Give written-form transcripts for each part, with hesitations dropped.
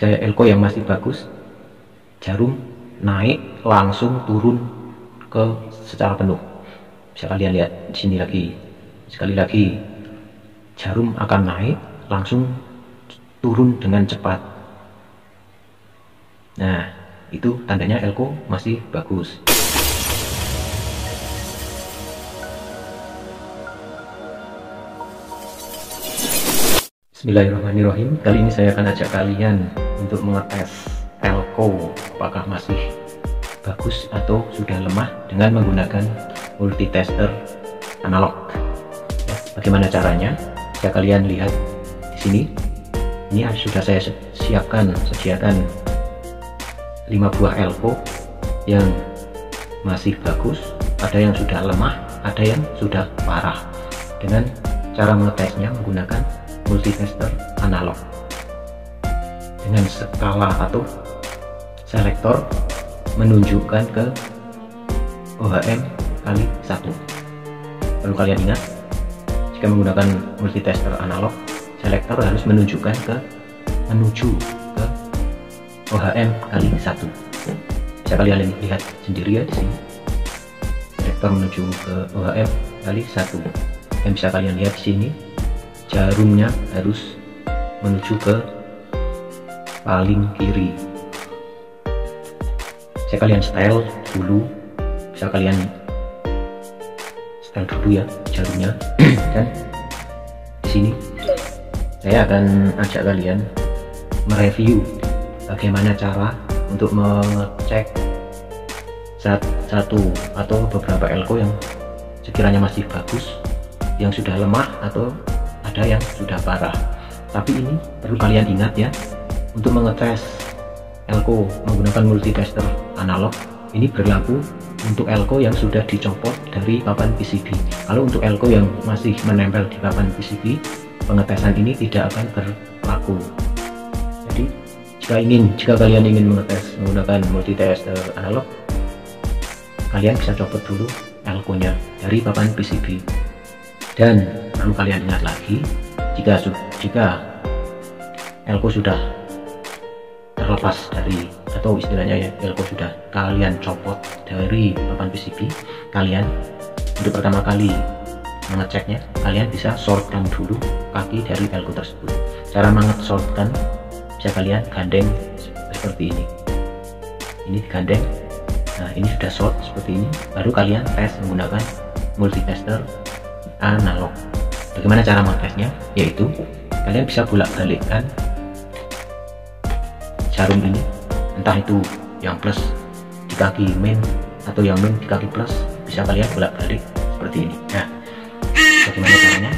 Jika elko yang masih bagus, jarum naik langsung turun ke secara penuh. Bisa kalian lihat di sini lagi. Sekali lagi, jarum akan naik langsung turun dengan cepat. Nah, itu tandanya elko masih bagus. Bismillahirrahmanirrahim. Kali ini saya akan ajak kalian untuk mengetes elko apakah masih bagus atau sudah lemah dengan menggunakan multitester analog. Ya, bagaimana caranya? Jika kalian lihat di sini, ini sudah saya sediakan 5 buah elko yang masih bagus, ada yang sudah lemah, ada yang sudah parah. Dengan cara mengetesnya menggunakan multitester analog dengan skala atau selektor menunjukkan ke OHM kali 1. Perlu kalian ingat, jika menggunakan multitester analog, selektor harus menuju ke OHM kali 1. Bisa kalian lihat sendiri ya di sini. Selektor menuju ke OHM kali 1. Dan bisa kalian lihat di sini, jarumnya harus menuju ke paling kiri. Bisa kalian style dulu, bisa kalian style dulu ya jarumnya. Dan di sini saya akan ajak kalian mereview bagaimana cara untuk mengecek satu atau beberapa elko yang sekiranya masih bagus, yang sudah lemah, atau ada yang sudah parah. Tapi ini perlu kalian ingat ya, untuk mengetes elko menggunakan multitester analog ini berlaku untuk elko yang sudah dicopot dari papan PCB. Kalau untuk elko yang masih menempel di papan PCB, pengetesan ini tidak akan berlaku. Jadi jika kalian ingin mengetes menggunakan multitester analog, kalian bisa copot dulu elko-nya dari papan PCB. Dan perlu kalian ingat lagi, jika elko sudah terlepas dari, atau istilahnya ya, elko sudah kalian copot dari papan PCB, kalian untuk pertama kali mengeceknya, kalian bisa shortkan dulu kaki dari elko tersebut. Cara shortkan bisa kalian gandeng seperti ini. Ini digandeng. Nah, ini sudah short seperti ini. Baru kalian tes menggunakan multitester analog. Bagaimana cara mengetesnya? Yaitu kalian bisa bolak-balikkan jarum ini, entah itu yang plus di kaki main atau yang main di kaki plus, bisa kalian bolak-balik seperti ini. Nah, bagaimana caranya?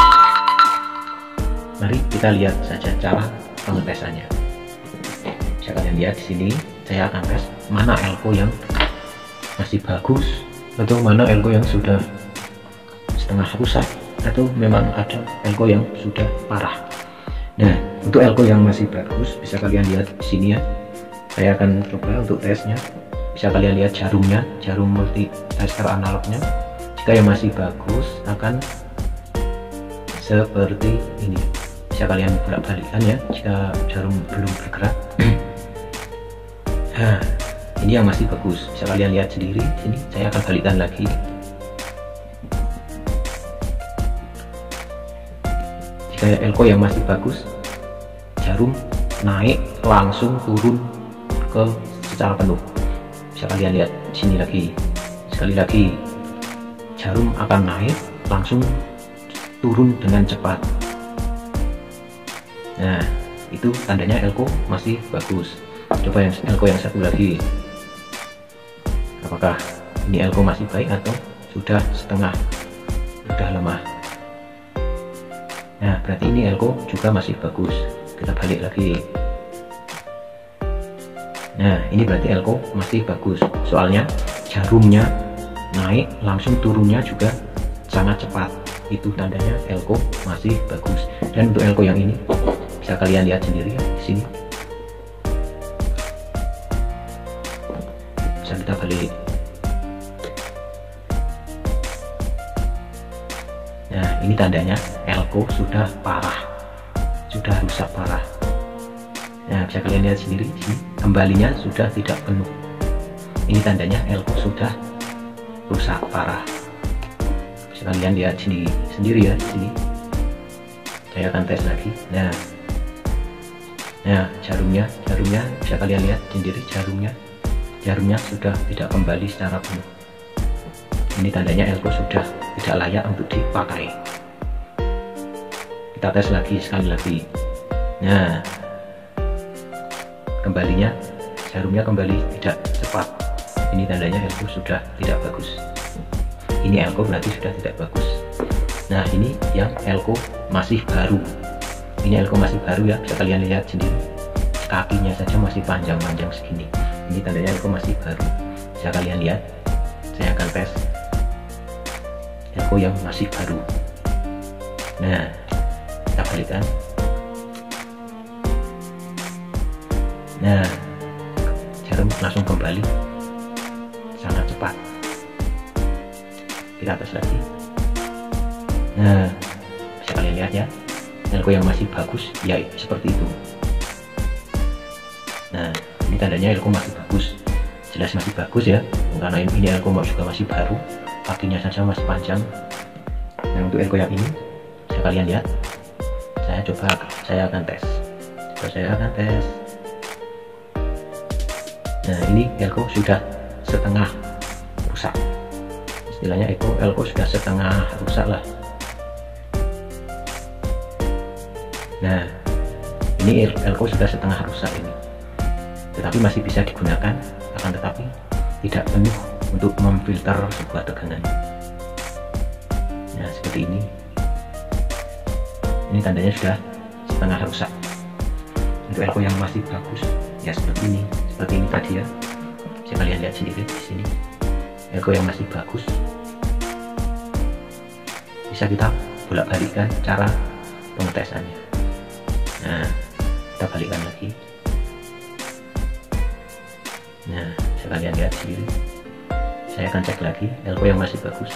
Mari kita lihat saja cara pengetesannya. Bisa kalian lihat di sini, saya akan tes mana elko yang masih bagus atau mana elko yang sudah setengah rusak, atau memang ada elko yang sudah parah. Nah, untuk elko yang masih bagus, bisa kalian lihat di sini ya. Saya akan coba untuk tesnya. Bisa kalian lihat jarumnya, jarum multitester analognya. Jika yang masih bagus akan seperti ini. Bisa kalian bolak-balikkan ya jika jarum belum bergerak. Nah, ini yang masih bagus. Bisa kalian lihat sendiri di sini. Saya akan balikkan lagi. Jika elko yang masih bagus, jarum naik langsung turun ke secara penuh. Bisa kalian lihat di sini lagi. Sekali lagi, jarum akan naik langsung turun dengan cepat. Nah, itu tandanya elko masih bagus. Coba yang elko yang satu lagi. Apakah ini elko masih baik atau sudah setengah, sudah lemah? Nah, berarti ini elko juga masih bagus. Kita balik lagi. Nah, ini berarti elko masih bagus. Soalnya jarumnya naik langsung turunnya juga sangat cepat. Itu tandanya elko masih bagus. Dan untuk elko yang ini bisa kalian lihat sendiri ya di sini. Bisa kita balik. Nah, ini tandanya elko sudah parah, sudah rusak parah. Nah, bisa kalian lihat sendiri di sini, kembalinya sudah tidak penuh. Ini tandanya elko sudah rusak parah. Bisa kalian lihat sendiri ya di sini. Saya akan tes lagi. Nah, jarumnya bisa kalian lihat sendiri, jarumnya sudah tidak kembali secara penuh. Ini tandanya elko sudah tidak layak untuk dipakai. Kita tes lagi sekali lagi. Nah, jarumnya kembali tidak cepat. Ini tandanya elko sudah tidak bagus. Ini elko berarti sudah tidak bagus. Nah, ini yang elko masih baru. Ini elko masih baru ya, bisa kalian lihat sendiri. Kakinya saja masih panjang-panjang segini. Ini tandanya elko masih baru. Bisa kalian lihat. Saya akan tes elko yang masih baru. Nah, kita balikkan. Nah, jarum langsung kembali sangat cepat. Kita tes lagi. Nah, bisa kalian lihat ya, elko yang masih bagus ya seperti itu. Nah, ini tandanya elko masih bagus, jelas masih bagus ya, karena ini elko juga masih baru, kakinya saja masih panjang. Nah, untuk elko yang ini bisa kalian lihat, saya akan tes. Nah, ini elko sudah setengah rusak, istilahnya elko sudah setengah rusak lah. Nah, ini elko sudah setengah rusak ini, tetapi masih bisa digunakan, akan tetapi tidak penuh untuk memfilter sebuah tegangan. Nah, seperti ini. Ini tandanya sudah setengah rusak. Untuk elko yang masih bagus ya seperti ini tadi ya. Bisa kalian lihat sendiri di sini. Elko yang masih bagus bisa kita bolak-balikkan cara pengetesannya. Nah, kita balikkan lagi. Nah, bisa kalian lihat sendiri. Saya akan cek lagi elko yang masih bagus.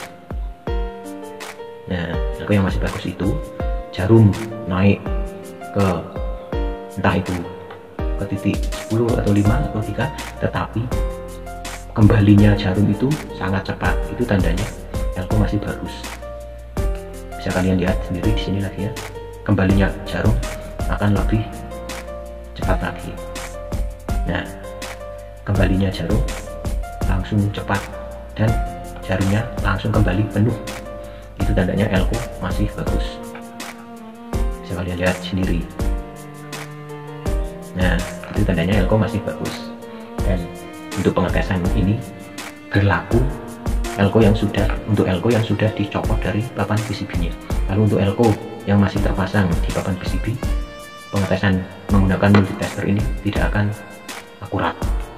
Nah, elko yang masih bagus itu jarum naik ke entah itu ke titik 10 atau 5 atau 3, tetapi kembalinya jarum itu sangat cepat. Itu tandanya elko masih bagus. Bisa kalian lihat sendiri di sini lagi ya. Kembalinya jarum akan lebih cepat lagi. Nah, kembalinya jarum langsung cepat dan jarumnya langsung kembali penuh. Itu tandanya elko masih bagus. Bisa kalian lihat sendiri. Nah, itu tandanya elko masih bagus. Dan untuk pengetesan ini berlaku untuk elko yang sudah dicopot dari papan PCB-nya. Lalu untuk elko yang masih terpasang di papan PCB, pengetesan menggunakan multitester ini tidak akan akurat.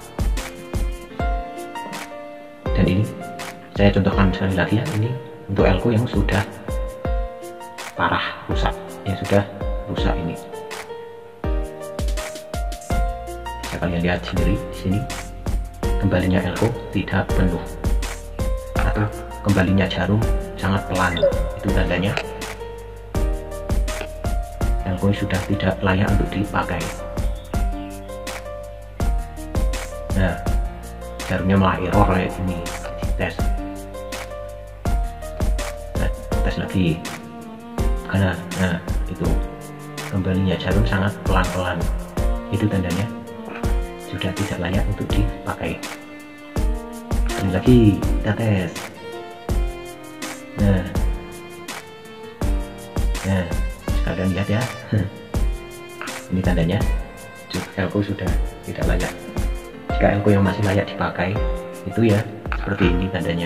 Dan ini saya contohkan sekali lagi ya, ini untuk elko yang sudah parah rusak, yang sudah rusak ini. Bisa kalian lihat sendiri di sini, kembalinya elko tidak penuh atau kembalinya jarum sangat pelan. Itu tandanya elko sudah tidak layak untuk dipakai. Nah, jarumnya malah error kayak ini. Tes. Nah, tes lagi. Karena itu kembalinya jarum sangat pelan-pelan. Itu tandanya sudah tidak layak untuk dipakai. Sekali lagi kita tes. Nah, kalian lihat ya. Ini tandanya elko sudah tidak layak. Jika elko yang masih layak dipakai, itu ya seperti ini tandanya.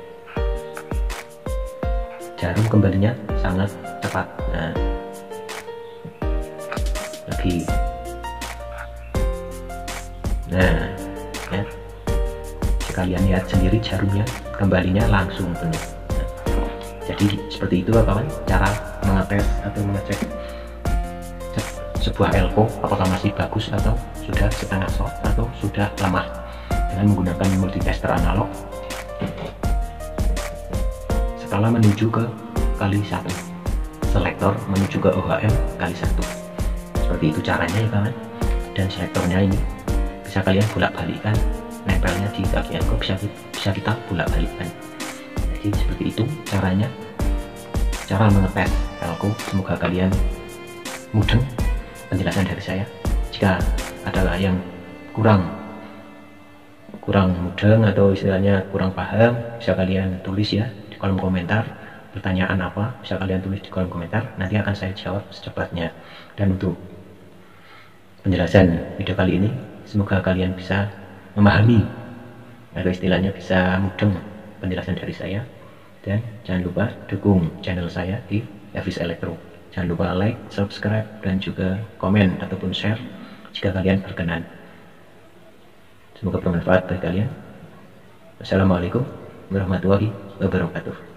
Jarum kembalinya sangat cepat. Nah, lagi. Nah, ya, kalian lihat sendiri jarumnya kembalinya langsung penuh. Nah, jadi seperti itu kawan, cara mengetes atau mengecek sebuah elko apakah masih bagus atau sudah setengah short atau sudah lemah dengan menggunakan multitester analog skala menuju ke kali 1, selektor menuju ke OHM kali 1. Seperti itu caranya ya kawan. dan selektornya ini bisa kalian bolak-balikkan, nempelnya di kaki elko bisa kita bolak-balikkan. Jadi seperti itu caranya, cara mengetes elko. Semoga kalian mudeng penjelasan dari saya. Jika ada yang kurang mudeng atau istilahnya kurang paham, bisa kalian tulis ya di kolom komentar. Pertanyaan apa bisa kalian tulis di kolom komentar, nanti akan saya jawab secepatnya. Dan untuk penjelasan video kali ini, semoga kalian bisa memahami atau istilahnya bisa mudeng penjelasan dari saya. Dan jangan lupa dukung channel saya di Elvis Elektro. Jangan lupa like, subscribe, dan juga komen ataupun share jika kalian berkenan. Semoga bermanfaat bagi kalian. Wassalamualaikum warahmatullahi wabarakatuh.